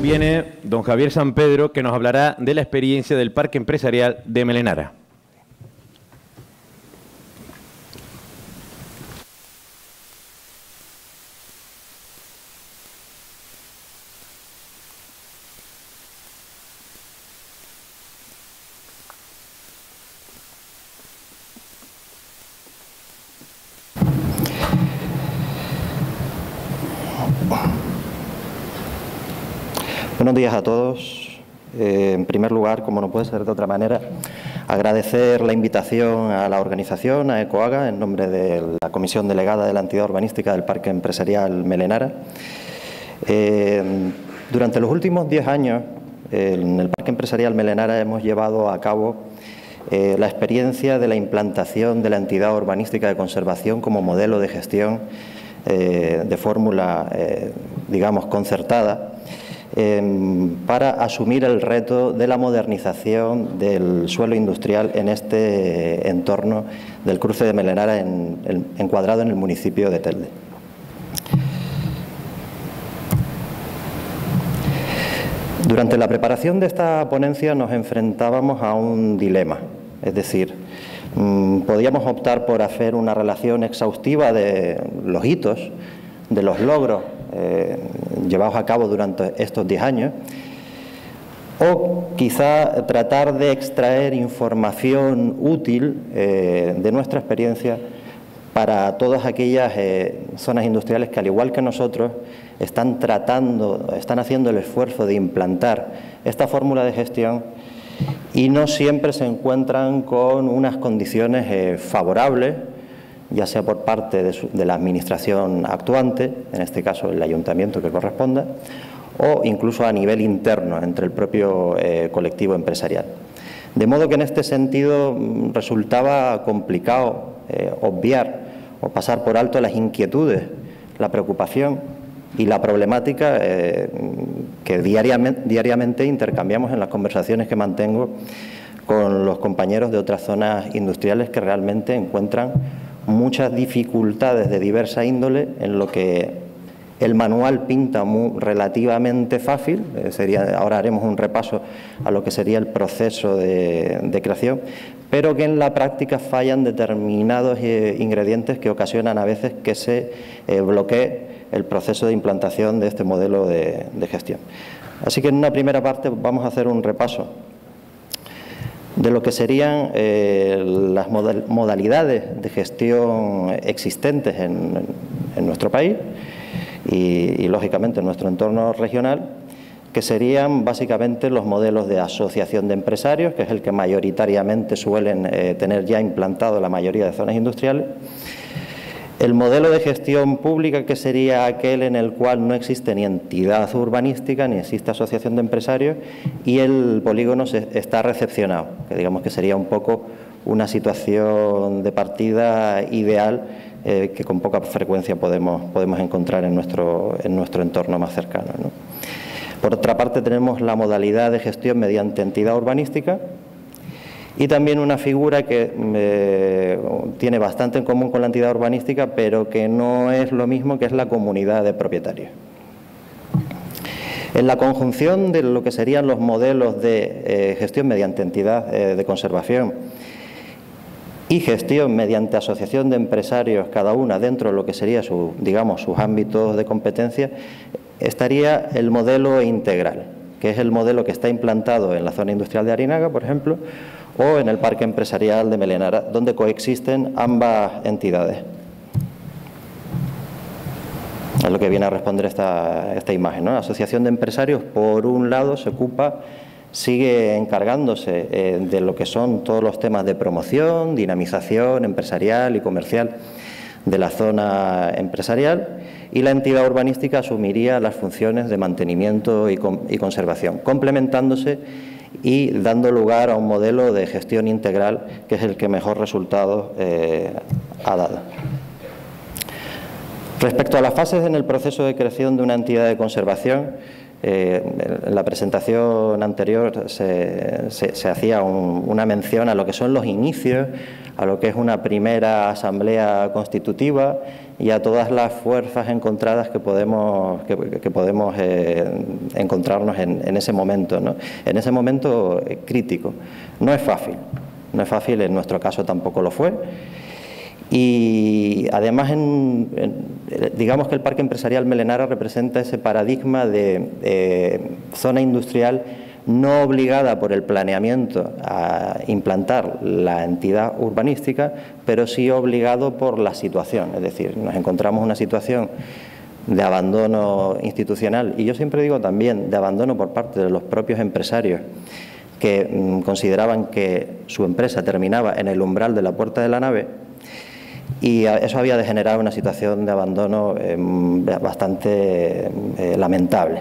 viene don Javier Sampedro, que nos hablará de la experiencia del Parque Empresarial de Melenara. Buenos días a todos. En primer lugar, como no puede ser de otra manera, agradecer la invitación a la organización, a ECOAGA, en nombre de la Comisión Delegada de la Entidad Urbanística del Parque Empresarial Melenara. Durante los últimos 10 años, en el Parque Empresarial Melenara hemos llevado a cabo la experiencia de la implantación de la entidad urbanística de conservación como modelo de gestión de fórmula, digamos, concertada, para asumir el reto de la modernización del suelo industrial en este entorno del cruce de Melenara, encuadrado en el municipio de Telde. Durante la preparación de esta ponencia nos enfrentábamos a un dilema, es decir, podíamos optar por hacer una relación exhaustiva de los hitos, de los logros llevados a cabo durante estos 10 años, o quizá tratar de extraer información útil de nuestra experiencia para todas aquellas zonas industriales que, al igual que nosotros, están haciendo el esfuerzo de implantar esta fórmula de gestión y no siempre se encuentran con unas condiciones favorables, ya sea por parte de la administración actuante, en este caso el ayuntamiento que corresponda, o incluso a nivel interno entre el propio colectivo empresarial. De modo que en este sentido resultaba complicado obviar o pasar por alto las inquietudes, la preocupación y la problemática que diariamente intercambiamos en las conversaciones que mantengo con los compañeros de otras zonas industriales que realmente encuentran muchas dificultades de diversa índole en lo que el manual pinta relativamente fácil. Ahora haremos un repaso a lo que sería el proceso de creación, pero que en la práctica fallan determinados ingredientes que ocasionan a veces que se bloquee el proceso de implantación de este modelo de gestión. Así que en una primera parte vamos a hacer un repaso de lo que serían las modalidades de gestión existentes en nuestro país y lógicamente en nuestro entorno regional, que serían básicamente los modelos de asociación de empresarios, que es el que mayoritariamente suelen tener ya implantado la mayoría de zonas industriales. El modelo de gestión pública, que sería aquel en el cual no existe ni entidad urbanística ni existe asociación de empresarios y el polígono está recepcionado, que digamos que sería un poco una situación de partida ideal que con poca frecuencia podemos encontrar en nuestro entorno más cercano, ¿no? Por otra parte, tenemos la modalidad de gestión mediante entidad urbanística, y también una figura que tiene bastante en común con la entidad urbanística, pero que no es lo mismo, que es la comunidad de propietarios. En la conjunción de lo que serían los modelos de gestión mediante entidad de conservación y gestión mediante asociación de empresarios, cada una dentro de lo que sería sus ámbitos de competencia, estaría el modelo integral, que es el modelo que está implantado en la zona industrial de Arinaga, por ejemplo, o en el Parque Empresarial de Melenara, donde coexisten ambas entidades. Es lo que viene a responder esta imagen, ¿no? La asociación de empresarios, por un lado, sigue encargándose de lo que son todos los temas de promoción, dinamización empresarial y comercial de la zona empresarial, y la entidad urbanística asumiría las funciones de mantenimiento y conservación, complementándose y dando lugar a un modelo de gestión integral que es el que mejor resultado ha dado. Respecto a las fases en el proceso de creación de una entidad de conservación, En la presentación anterior se hacía una mención a lo que son los inicios, a lo que es una primera asamblea constitutiva y a todas las fuerzas encontradas que podemos encontrarnos en ese momento, ¿no? En ese momento crítico. No es fácil, en nuestro caso tampoco lo fue. Y además, digamos que el Parque Empresarial Melenara representa ese paradigma de zona industrial no obligada por el planeamiento a implantar la entidad urbanística, pero sí obligado por la situación. Es decir, nos encontramos una situación de abandono institucional y yo siempre digo también de abandono por parte de los propios empresarios que consideraban que su empresa terminaba en el umbral de la puerta de la nave. Y eso había degenerado una situación de abandono bastante lamentable.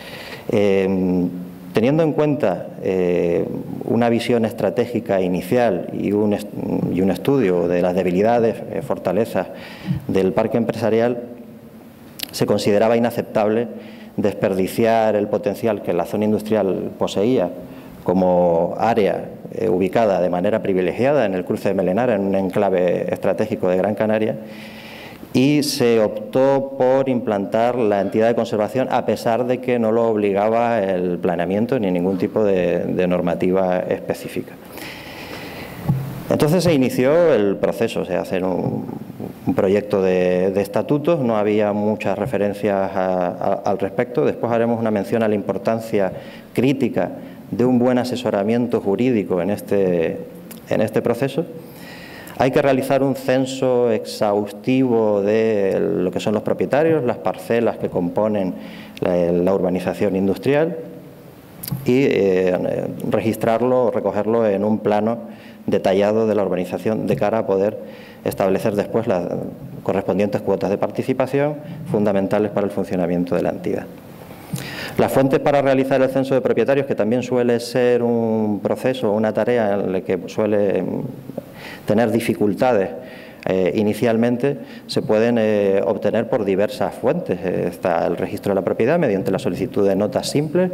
Teniendo en cuenta una visión estratégica inicial y un estudio de las debilidades, fortalezas del parque empresarial, se consideraba inaceptable desperdiciar el potencial que la zona industrial poseía como área ubicada de manera privilegiada en el cruce de Melenara, en un enclave estratégico de Gran Canaria, y se optó por implantar la entidad de conservación a pesar de que no lo obligaba el planeamiento ni ningún tipo de normativa específica. Entonces se inició el proceso, se hace un proyecto de estatutos, no había muchas referencias al respecto. Después haremos una mención a la importancia crítica de un buen asesoramiento jurídico en este proceso. Hay que realizar un censo exhaustivo de lo que son los propietarios, las parcelas que componen la urbanización industrial y registrarlo o recogerlo en un plano detallado de la urbanización de cara a poder establecer después las correspondientes cuotas de participación fundamentales para el funcionamiento de la entidad. Las fuentes para realizar el censo de propietarios, que también suele ser un proceso, una tarea en la que suele tener dificultades inicialmente, se pueden obtener por diversas fuentes. Está el registro de la propiedad mediante la solicitud de notas simples,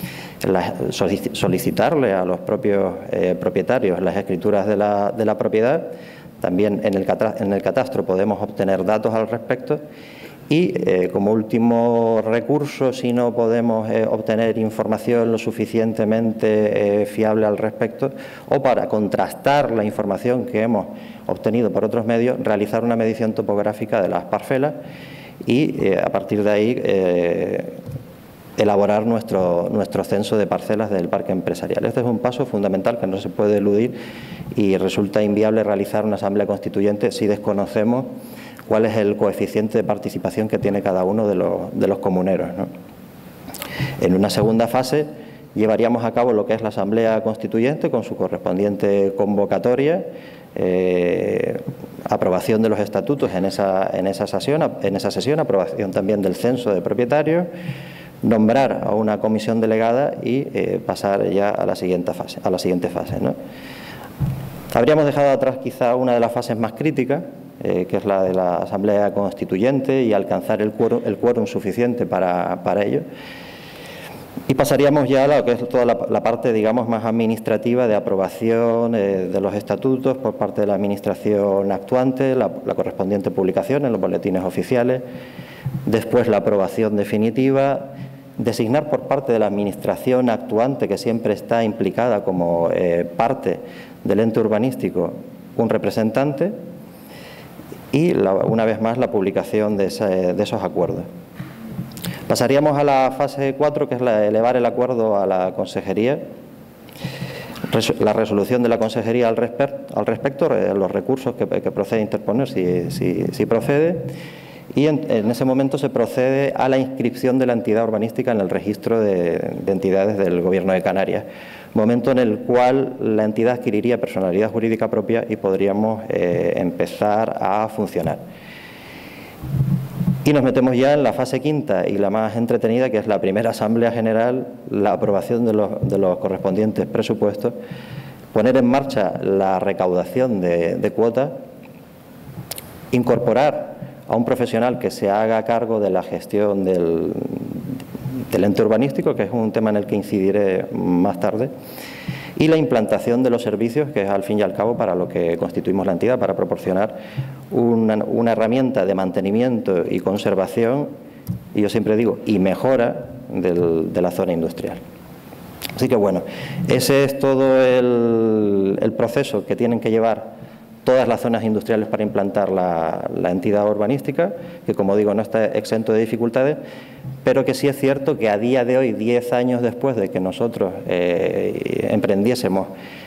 solicitarle a los propios propietarios las escrituras de la propiedad. También en el catastro podemos obtener datos al respecto. Y como último recurso, si no podemos obtener información lo suficientemente fiable al respecto, o para contrastar la información que hemos obtenido por otros medios, realizar una medición topográfica de las parcelas y a partir de ahí elaborar nuestro censo de parcelas del parque empresarial. Este es un paso fundamental que no se puede eludir y resulta inviable realizar una asamblea constituyente si desconocemos cuál es el coeficiente de participación que tiene cada uno de los comuneros, ¿no? En una segunda fase llevaríamos a cabo lo que es la asamblea constituyente con su correspondiente convocatoria, aprobación de los estatutos en esa sesión, aprobación también del censo de propietarios, nombrar a una comisión delegada y pasar ya a la siguiente fase, ¿no? Habríamos dejado atrás quizá una de las fases más críticas, que es la de la asamblea constituyente y alcanzar el quórum suficiente para ello. Y pasaríamos ya a lo que es toda la parte, digamos, más administrativa de aprobación de los estatutos por parte de la administración actuante, la correspondiente publicación en los boletines oficiales, después la aprobación definitiva, designar por parte de la administración actuante, que siempre está implicada como parte del ente urbanístico, un representante, y una vez más la publicación de esos acuerdos. Pasaríamos a la fase 4, que es elevar el acuerdo a la consejería, la resolución de la consejería al respecto, los recursos que procede a interponer si procede, y en ese momento se procede a la inscripción de la entidad urbanística en el registro de entidades del Gobierno de Canarias, momento en el cual la entidad adquiriría personalidad jurídica propia y podríamos empezar a funcionar. Y nos metemos ya en la fase quinta y la más entretenida, que es la primera Asamblea General, la aprobación de los correspondientes presupuestos, poner en marcha la recaudación de cuotas, incorporar a un profesional que se haga cargo de la gestión del ente urbanístico, que es un tema en el que incidiré más tarde, y la implantación de los servicios, que es al fin y al cabo para lo que constituimos la entidad, para proporcionar una herramienta de mantenimiento y conservación, y yo siempre digo, y mejora de la zona industrial. Así que bueno, ese es todo el proceso que tienen que llevar todas las zonas industriales para implantar la entidad urbanística, que como digo no está exento de dificultades, pero que sí es cierto que a día de hoy, 10 años después de que nosotros emprendiésemos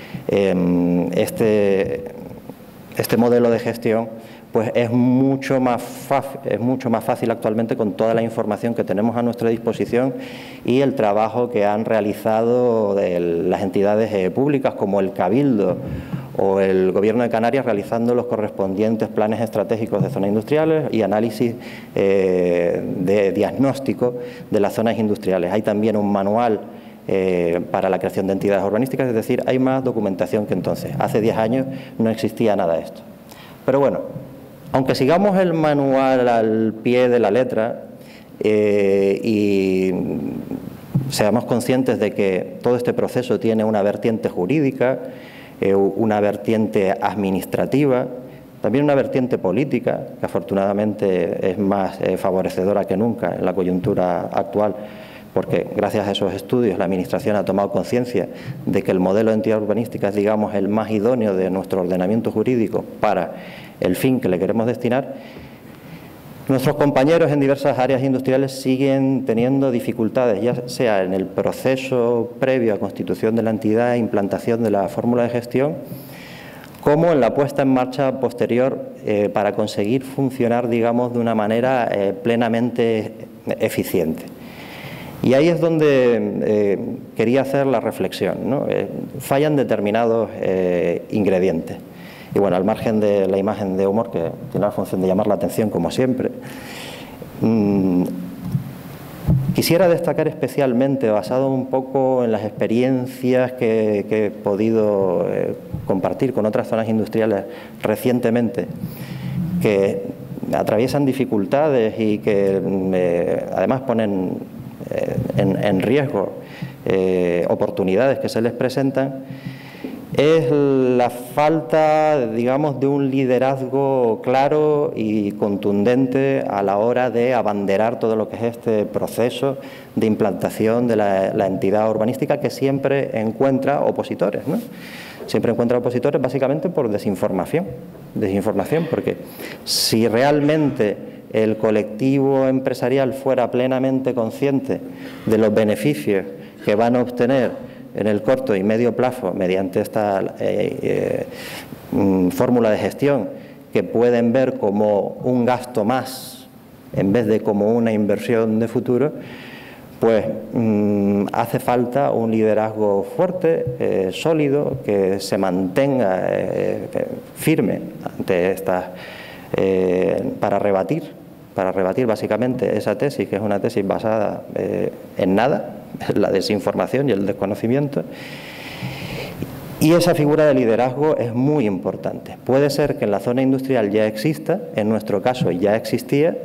este modelo de gestión, pues es mucho más fácil actualmente con toda la información que tenemos a nuestra disposición y el trabajo que han realizado las entidades públicas como el Cabildo o el Gobierno de Canarias, realizando los correspondientes planes estratégicos de zonas industriales y análisis de diagnóstico de las zonas industriales. Hay también un manual para la creación de entidades urbanísticas, es decir, hay más documentación que entonces. Hace 10 años no existía nada de esto. Pero bueno, aunque sigamos el manual al pie de la letra y seamos conscientes de que todo este proceso tiene una vertiente jurídica, una vertiente administrativa, también una vertiente política, que afortunadamente es más favorecedora que nunca en la coyuntura actual, porque gracias a esos estudios la Administración ha tomado conciencia de que el modelo de entidad urbanística es, digamos, el más idóneo de nuestro ordenamiento jurídico para el fin que le queremos destinar. Nuestros compañeros en diversas áreas industriales siguen teniendo dificultades, ya sea en el proceso previo a constitución de la entidad e implantación de la fórmula de gestión, como en la puesta en marcha posterior para conseguir funcionar, digamos, de una manera plenamente eficiente. Y ahí es donde quería hacer la reflexión, ¿no? Fallan determinados ingredientes. Y bueno, al margen de la imagen de humor, que tiene la función de llamar la atención como siempre, quisiera destacar especialmente, basado un poco en las experiencias que he podido compartir con otras zonas industriales recientemente, que atraviesan dificultades y que además ponen en riesgo oportunidades que se les presentan, es la falta, digamos, de un liderazgo claro y contundente a la hora de abanderar todo lo que es este proceso de implantación de la entidad urbanística, que siempre encuentra opositores, ¿no? Siempre encuentra opositores básicamente por desinformación, porque si realmente el colectivo empresarial fuera plenamente consciente de los beneficios que van a obtener en el corto y medio plazo mediante esta fórmula de gestión, que pueden ver como un gasto más en vez de como una inversión de futuro, pues hace falta un liderazgo fuerte, sólido, que se mantenga firme ante estas, para rebatir básicamente esa tesis, que es una tesis basada en nada, la desinformación y el desconocimiento. Y esa figura de liderazgo es muy importante. Puede ser que en la zona industrial ya exista, en nuestro caso ya existía,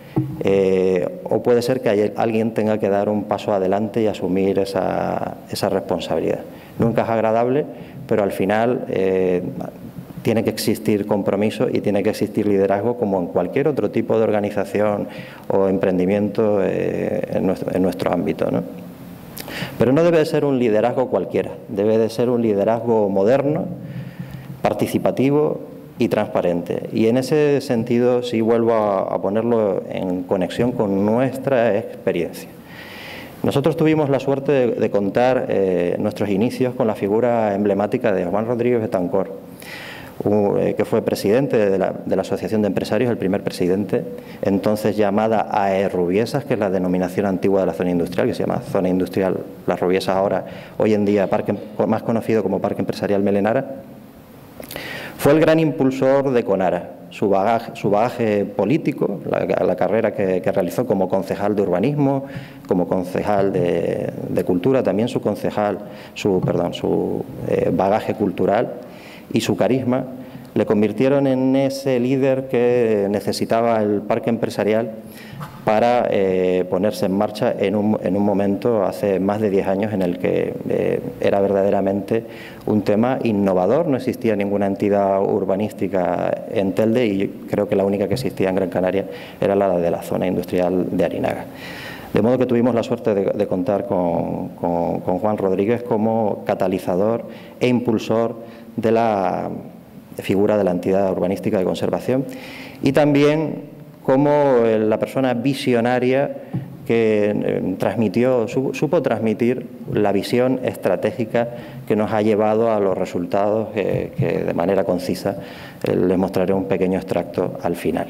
o puede ser que alguien tenga que dar un paso adelante y asumir esa responsabilidad. Nunca es agradable, pero al final tiene que existir compromiso y tiene que existir liderazgo, como en cualquier otro tipo de organización o emprendimiento en nuestro ámbito, ¿no? Pero no debe de ser un liderazgo cualquiera, debe de ser un liderazgo moderno, participativo y transparente. Y en ese sentido sí vuelvo a ponerlo en conexión con nuestra experiencia. Nosotros tuvimos la suerte de contar nuestros inicios con la figura emblemática de Juan Rodríguez Betancor, que fue presidente de la Asociación de Empresarios, el primer presidente, entonces llamada AE Rubiesas, que es la denominación antigua de la zona industrial, que se llama Zona Industrial Las Rubiesas, ahora, hoy en día, más conocido como Parque Empresarial Melenara. Fue el gran impulsor de Conara, su bagaje político, la carrera que realizó como concejal de urbanismo, como concejal de cultura, también su bagaje cultural y su carisma le convirtieron en ese líder que necesitaba el parque empresarial para ponerse en marcha en un momento hace más de 10 años en el que era verdaderamente un tema innovador. No existía ninguna entidad urbanística en Telde y creo que la única que existía en Gran Canaria era la de la zona industrial de Arinaga. De modo que tuvimos la suerte de contar con Juan Rodríguez como catalizador e impulsor de la figura de la entidad urbanística de conservación y también como la persona visionaria que supo transmitir la visión estratégica que nos ha llevado a los resultados que de manera concisa les mostraré un pequeño extracto al final.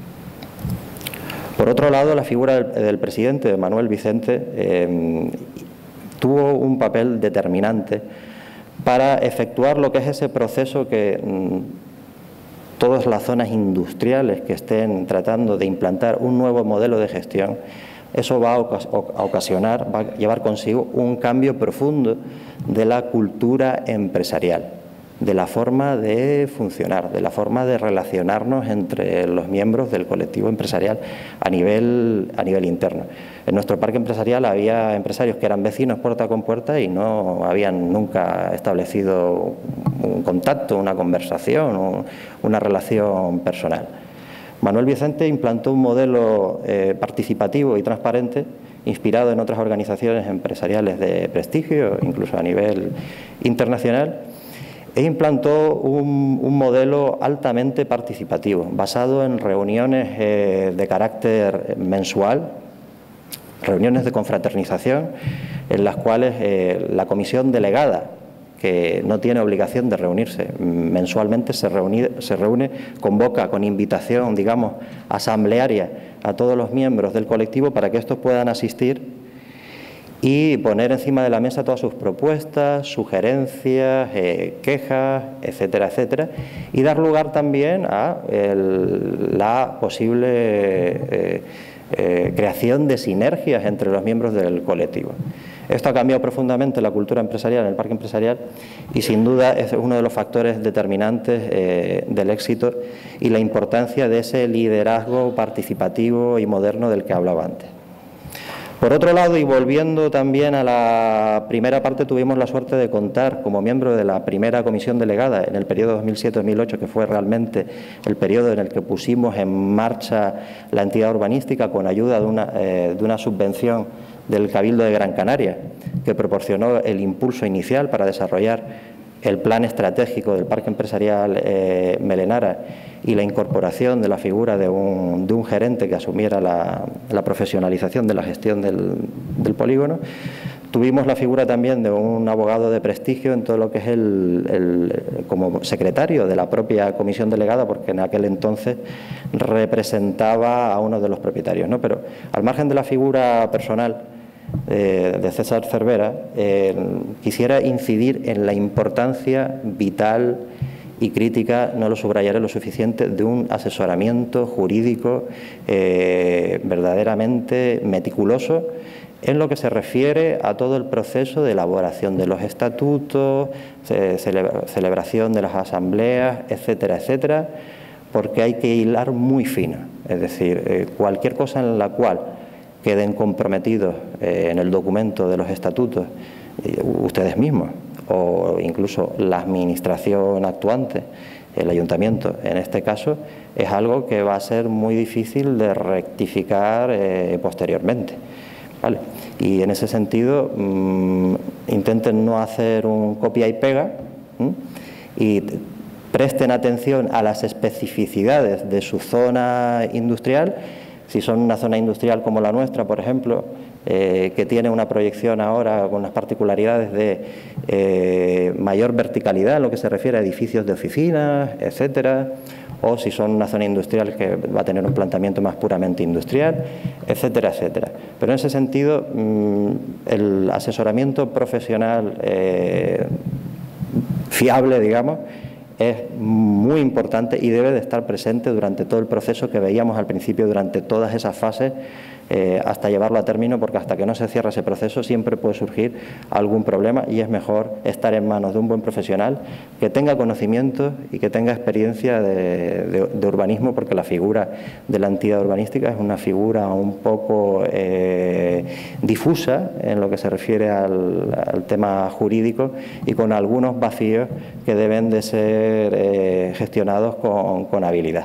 Por otro lado, la figura del presidente, Manuel Vicente, tuvo un papel determinante para efectuar lo que es ese proceso que todas las zonas industriales que estén tratando de implantar un nuevo modelo de gestión, eso va a ocasionar, va a llevar consigo un cambio profundo de la cultura empresarial, de la forma de funcionar, de la forma de relacionarnos entre los miembros del colectivo empresarial a nivel interno. En nuestro parque empresarial había empresarios que eran vecinos puerta con puerta y no habían nunca establecido un contacto, una conversación, una relación personal. Manuel Vicente implantó un modelo participativo y transparente inspirado en otras organizaciones empresariales de prestigio, incluso a nivel internacional, e implantó un modelo altamente participativo, basado en reuniones de carácter mensual, reuniones de confraternización, en las cuales la comisión delegada, que no tiene obligación de reunirse mensualmente, se reúne, convoca con invitación, digamos, asamblearia a todos los miembros del colectivo para que estos puedan asistir y poner encima de la mesa todas sus propuestas, sugerencias, quejas, etcétera, etcétera, y dar lugar también a la posible creación de sinergias entre los miembros del colectivo. Esto ha cambiado profundamente la cultura empresarial en el parque empresarial y sin duda es uno de los factores determinantes del éxito y la importancia de ese liderazgo participativo y moderno del que hablaba antes. Por otro lado, y volviendo también a la primera parte, tuvimos la suerte de contar como miembro de la primera comisión delegada en el periodo 2007-2008, que fue realmente el periodo en el que pusimos en marcha la entidad urbanística con ayuda de una subvención del Cabildo de Gran Canaria, que proporcionó el impulso inicial para desarrollar el plan estratégico del Parque Empresarial Melenara y la incorporación de la figura de un gerente que asumiera la profesionalización de la gestión del polígono. Tuvimos la figura también de un abogado de prestigio en todo lo que es como secretario de la propia comisión delegada, porque en aquel entonces representaba a uno de los propietarios, ¿no? Pero al margen de la figura personal de César Cervera, quisiera incidir en la importancia vital y crítica, no lo subrayaré lo suficiente, de un asesoramiento jurídico verdaderamente meticuloso en lo que se refiere a todo el proceso de elaboración de los estatutos, celebración de las asambleas, etcétera, etcétera, porque hay que hilar muy fino. Es decir, cualquier cosa en la cual queden comprometidos en el documento de los estatutos ustedes mismos o incluso la administración actuante, el ayuntamiento en este caso, es algo que va a ser muy difícil de rectificar posteriormente, ¿vale? Y en ese sentido intenten no hacer un copia y pega y presten atención a las especificidades de su zona industrial. Si son una zona industrial como la nuestra, por ejemplo, que tiene una proyección ahora con unas particularidades de mayor verticalidad en lo que se refiere a edificios de oficinas, etcétera, o si son una zona industrial que va a tener un planteamiento más puramente industrial, etcétera, etcétera. Pero en ese sentido, el asesoramiento profesional fiable, digamos, es muy importante y debe de estar presente durante todo el proceso que veíamos al principio, durante todas esas fases hasta llevarlo a término, porque hasta que no se cierre ese proceso siempre puede surgir algún problema y es mejor estar en manos de un buen profesional que tenga conocimientos y que tenga experiencia de urbanismo, porque la figura de la entidad urbanística es una figura un poco difusa en lo que se refiere al tema jurídico y con algunos vacíos que deben de ser gestionados con habilidad.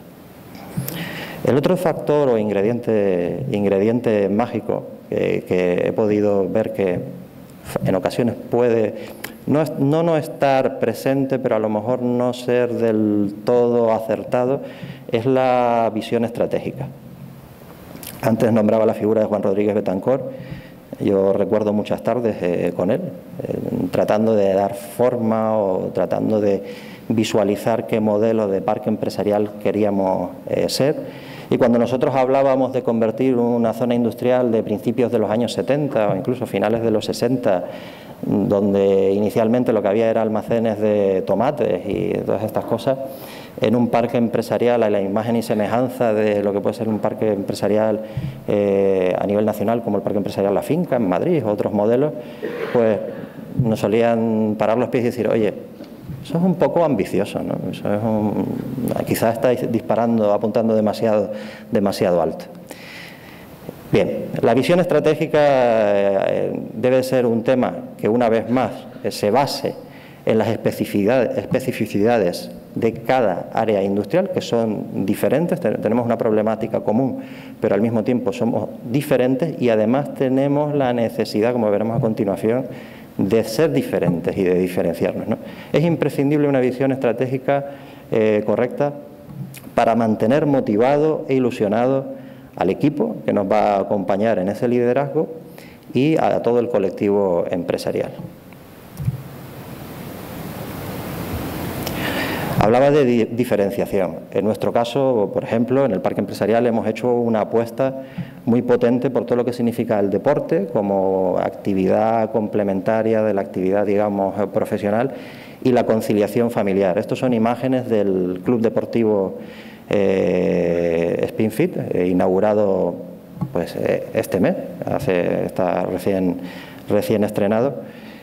El otro factor o ingrediente mágico que he podido ver que en ocasiones puede no estar presente, pero a lo mejor no ser del todo acertado, es la visión estratégica. Antes nombraba la figura de Juan Rodríguez Betancor. Yo recuerdo muchas tardes con él, tratando de dar forma o tratando de visualizar qué modelo de parque empresarial queríamos ser. Y cuando nosotros hablábamos de convertir una zona industrial de principios de los años 70 o incluso finales de los 60, donde inicialmente lo que había era almacenes de tomates y todas estas cosas, en un parque empresarial a la imagen y semejanza de lo que puede ser un parque empresarial a nivel nacional, como el Parque Empresarial La Finca en Madrid o otros modelos, pues nos solían parar los pies y decir, oye, eso es un poco ambicioso, ¿no? Eso es quizás estáis apuntando demasiado alto. Bien, la visión estratégica debe ser un tema que una vez más se base en las especificidades de cada área industrial, que son diferentes, tenemos una problemática común, pero al mismo tiempo somos diferentes y además tenemos la necesidad, como veremos a continuación, de ser diferentes y de diferenciarnos, ¿no? Es imprescindible una visión estratégica correcta para mantener motivado e ilusionado al equipo que nos va a acompañar en ese liderazgo y a todo el colectivo empresarial. Hablaba de diferenciación. En nuestro caso, por ejemplo, en el parque empresarial hemos hecho una apuesta muy potente por todo lo que significa el deporte como actividad complementaria de la actividad, digamos, profesional y la conciliación familiar. Estos son imágenes del Club Deportivo SpinFit, inaugurado pues, este mes, está recién estrenado.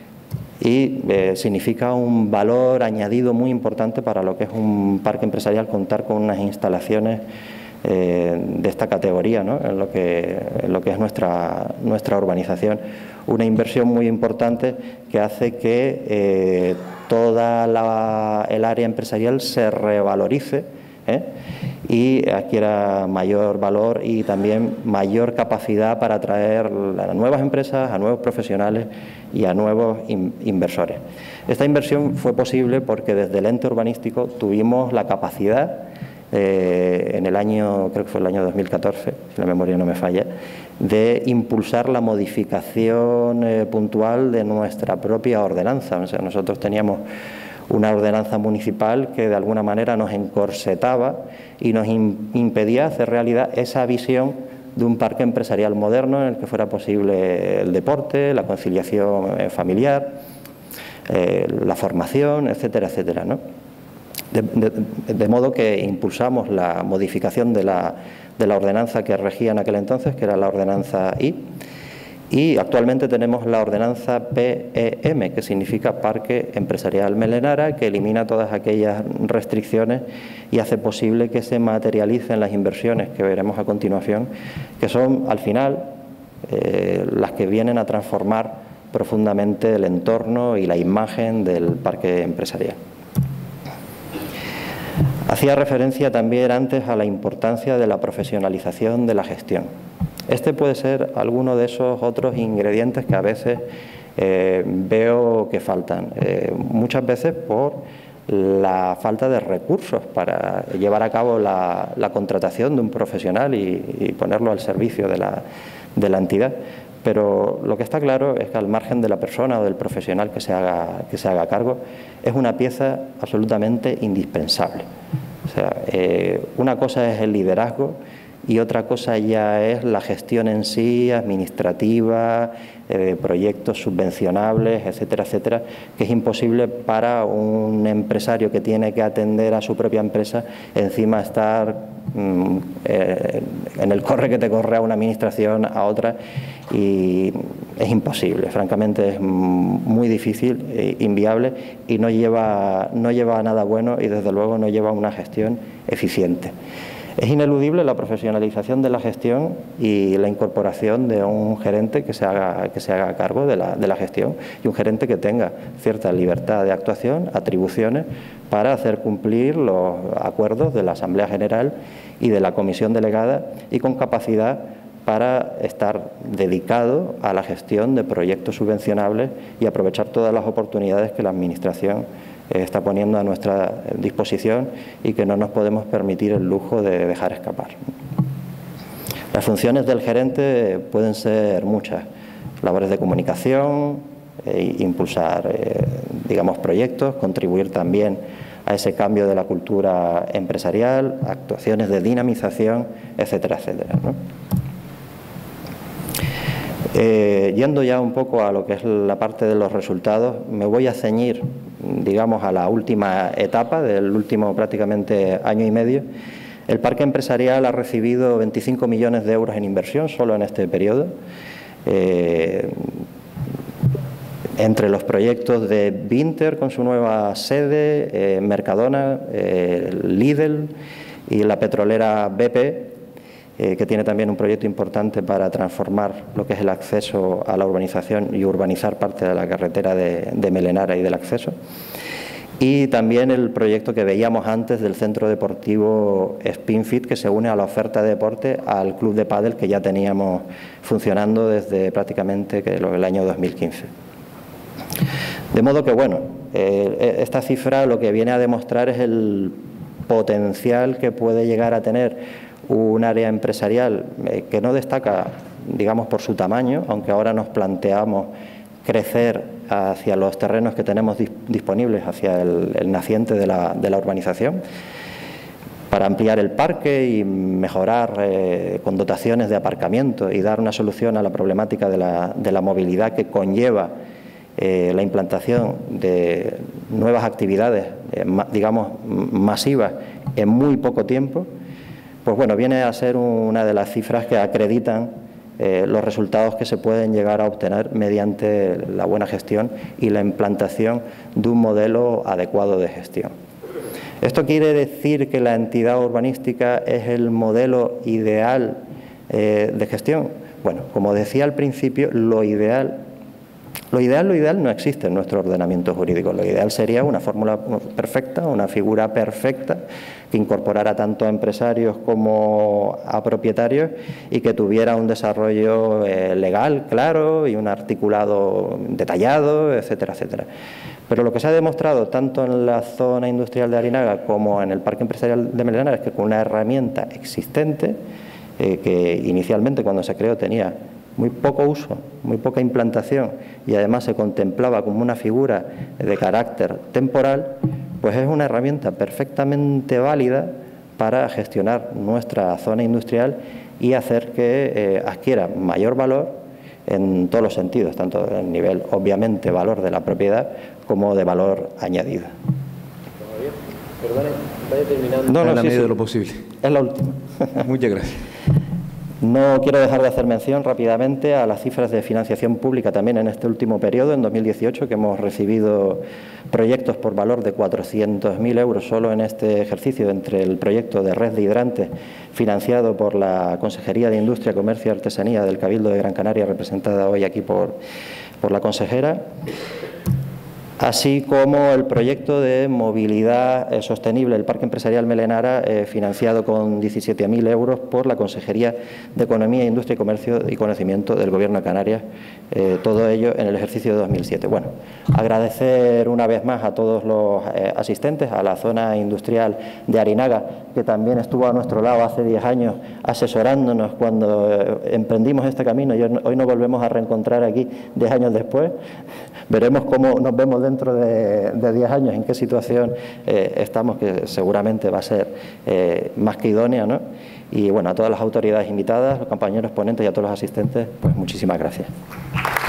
Y significa un valor añadido muy importante para lo que es un parque empresarial, contar con unas instalaciones de esta categoría, ¿no? en lo que es nuestra urbanización. Una inversión muy importante que hace que toda el área empresarial se revalorice y adquiera mayor valor y también mayor capacidad para atraer a nuevas empresas, a nuevos profesionales y a nuevos inversores. Esta inversión fue posible porque desde el ente urbanístico tuvimos la capacidad, en el año, creo que fue el año 2014, si la memoria no me falla, de impulsar la modificación puntual de nuestra propia ordenanza. O sea, nosotros teníamos una ordenanza municipal que de alguna manera nos encorsetaba y nos impedía hacer realidad esa visión de un parque empresarial moderno en el que fuera posible el deporte, la conciliación familiar, la formación, etcétera, etcétera, ¿no? De modo que impulsamos la modificación de la ordenanza que regía en aquel entonces, que era la ordenanza I, y actualmente tenemos la ordenanza PEM, que significa Parque Empresarial Melenara, que elimina todas aquellas restricciones y hace posible que se materialicen las inversiones que veremos a continuación, que son al final las que vienen a transformar profundamente el entorno y la imagen del parque empresarial. Hacía referencia también antes a la importancia de la profesionalización de la gestión. Este puede ser alguno de esos otros ingredientes que a veces veo que faltan, muchas veces por la falta de recursos para llevar a cabo la contratación de un profesional y ponerlo al servicio de la entidad. Pero lo que está claro es que al margen de la persona o del profesional que se haga cargo, es una pieza absolutamente indispensable. O sea, una cosa es el liderazgo y otra cosa ya es la gestión en sí, administrativa, proyectos subvencionables, etcétera, etcétera, que es imposible para un empresario que tiene que atender a su propia empresa, encima estar en el corre que te corre a una administración a otra, y es imposible, francamente es muy difícil, inviable, y no lleva a nada bueno, y desde luego no lleva a una gestión eficiente. Es ineludible la profesionalización de la gestión y la incorporación de un gerente que se haga cargo de la gestión, y un gerente que tenga cierta libertad de actuación, atribuciones para hacer cumplir los acuerdos de la Asamblea General y de la Comisión Delegada, y con capacidad para estar dedicado a la gestión de proyectos subvencionables y aprovechar todas las oportunidades que la Administración está poniendo a nuestra disposición y que no nos podemos permitir el lujo de dejar escapar. Las funciones del gerente pueden ser muchas: labores de comunicación, impulsar digamos, proyectos, contribuir también a ese cambio de la cultura empresarial, actuaciones de dinamización, etcétera, etcétera, ¿no? Yendo ya un poco a lo que es la parte de los resultados, me voy a ceñir, digamos, a la última etapa del último prácticamente año y medio. El parque empresarial ha recibido 25 millones de euros en inversión solo en este periodo, entre los proyectos de Vinter con su nueva sede, Mercadona, Lidl y la petrolera BP, que tiene también un proyecto importante para transformar lo que es el acceso a la urbanización y urbanizar parte de la carretera de Melenara y del acceso. Y también el proyecto que veíamos antes del centro deportivo Spinfit, que se une a la oferta de deporte al club de pádel que ya teníamos funcionando desde prácticamente el año 2015. De modo que, bueno, esta cifra lo que viene a demostrar es el potencial que puede llegar a tener un área empresarial que no destaca, digamos, por su tamaño, aunque ahora nos planteamos crecer hacia los terrenos que tenemos disponibles, hacia el naciente de la urbanización, para ampliar el parque y mejorar con dotaciones de aparcamiento y dar una solución a la problemática de la movilidad que conlleva la implantación de nuevas actividades, digamos, masivas en muy poco tiempo. Pues bueno, viene a ser una de las cifras que acreditan los resultados que se pueden llegar a obtener mediante la buena gestión y la implantación de un modelo adecuado de gestión. ¿Esto quiere decir que la entidad urbanística es el modelo ideal de gestión? Bueno, como decía al principio, lo ideal no existe en nuestro ordenamiento jurídico. Lo ideal sería una fórmula perfecta, una figura perfecta que incorporara tanto a empresarios como a propietarios y que tuviera un desarrollo legal claro y un articulado detallado, etcétera, etcétera. Pero lo que se ha demostrado tanto en la zona industrial de Arinaga como en el Parque Empresarial de Melenara es que con una herramienta existente, que inicialmente cuando se creó tenía muy poco uso, muy poca implantación y además se contemplaba como una figura de carácter temporal, pues es una herramienta perfectamente válida para gestionar nuestra zona industrial y hacer que adquiera mayor valor en todos los sentidos, tanto en nivel, obviamente, valor de la propiedad como de valor añadido. Perdone, vaya terminando. No, en la medida de lo posible. Es la última. Muchas gracias. No quiero dejar de hacer mención rápidamente a las cifras de financiación pública también en este último periodo, en 2018, que hemos recibido proyectos por valor de 400.000 euros solo en este ejercicio, entre el proyecto de red de hidrantes financiado por la Consejería de Industria, Comercio y Artesanía del Cabildo de Gran Canaria, representada hoy aquí por la consejera, así como el proyecto de movilidad sostenible del Parque Empresarial Melenara, financiado con 17.000 euros por la Consejería de Economía, Industria, Comercio y Conocimiento del Gobierno de Canarias, todo ello en el ejercicio de 2007. Bueno, agradecer una vez más a todos los asistentes, a la zona industrial de Arinaga, que también estuvo a nuestro lado hace 10 años asesorándonos cuando emprendimos este camino y hoy nos volvemos a reencontrar aquí 10 años después. Veremos cómo nos vemos dentro de 10 años, en qué situación estamos, que seguramente va a ser más que idónea, ¿no? Y bueno, a todas las autoridades invitadas, los compañeros ponentes y a todos los asistentes, pues muchísimas gracias.